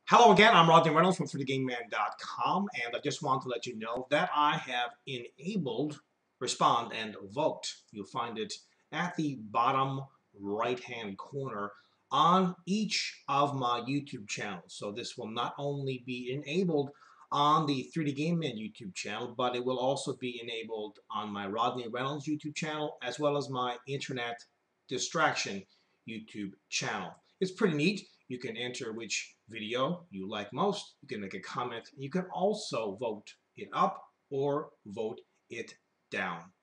Hello again, I'm Rodney Reynolds from 3dgameman.com, and I just want to let you know that I have enabled Respond and Vote. You'll find it at the bottom right-hand corner on each of my YouTube channels. So this will not only be enabled on the 3D Game Man YouTube channel, but it will also be enabled on my Rodney Reynolds YouTube channel, as well as my Internet Distraction YouTube channel. It's pretty neat. You can enter which video you like most. You can make a comment. You can also vote it up or vote it down.